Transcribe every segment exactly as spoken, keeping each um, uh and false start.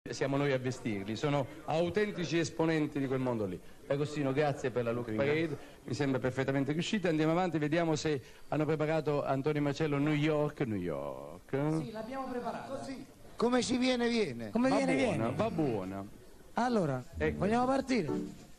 Siamo noi a vestirli, sono autentici esponenti di quel mondo lì. Agostino, grazie per la look parade, mi sembra perfettamente riuscita. Andiamo avanti, vediamo se hanno preparato Antonio e Marcello New York, New York. Sì, l'abbiamo preparato. Così, come ci viene, viene. Come Va viene, buona, viene. va buona. Allora, Ecco. vogliamo partire?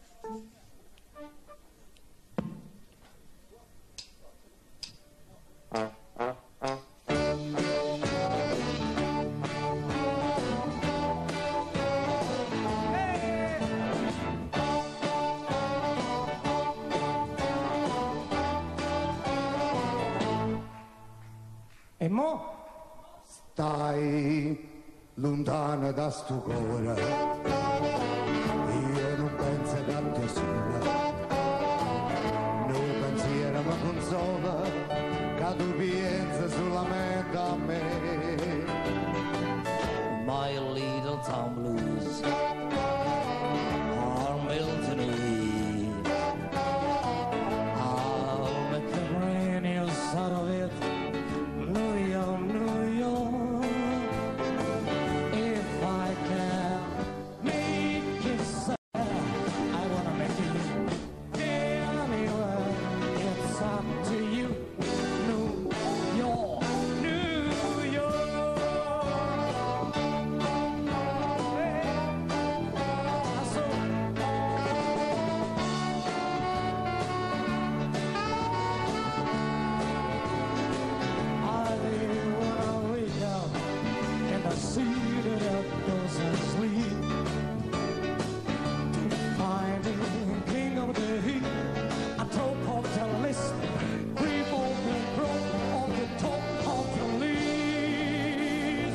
E mo? Stai lontana da sto cuore, io non penso che a te sola, non pensiero ma consola, che tu pensi solamente a me. My little town blues are melting away. I'll make a brand new start of it. New York, New York. If I can make it so, I wanna make it anywhere. It's up to you. New York, New York. See that up doesn't sleep. Finding king of the heat. I told Paul to listen. We've all been broke on the top of the leaves.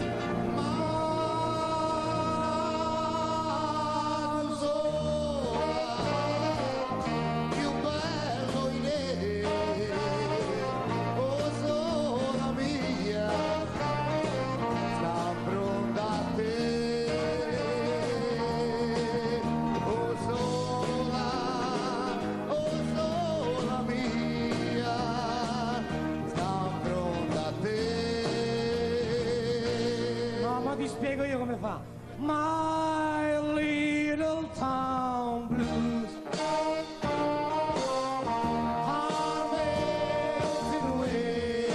Più bello in te, oh sola mia, sta pronta a te, oh sola, oh sola mia, sta pronta a te. No, ma ti spiego io come fa. My little town blues are melting away.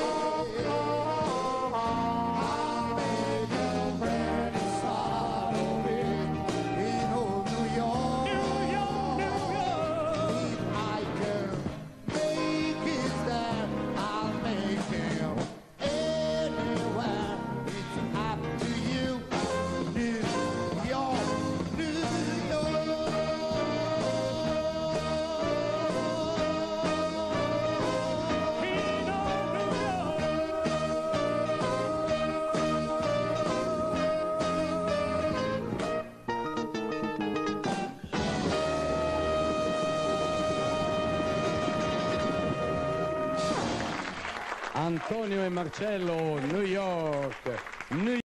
I'll make a brand new start of it in old New York. New York, New York. If I can make it there, I'll make it anywhere. It's up to you. New York, New York. Antonio e Marcello, New York. New